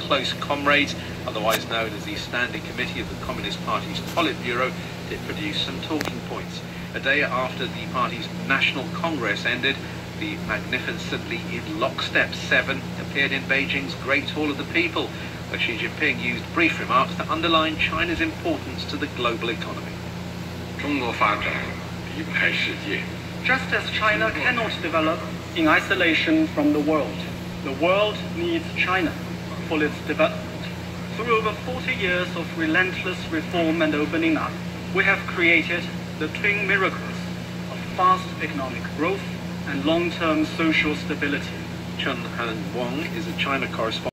close comrades, otherwise known as the Standing Committee of the Communist Party's Politburo, did produce some talking points. A day after the party's National Congress ended, the magnificently in lockstep 7 appeared in Beijing's Great Hall of the People, where Xi Jinping used brief remarks to underline China's importance to the global economy. Just as China cannot develop in isolation from the world needs China for its development. Through over 40 years of relentless reform and opening up, we have created the twin miracles of fast economic growth and long-term social stability. Chun Han Wang is a China correspondent.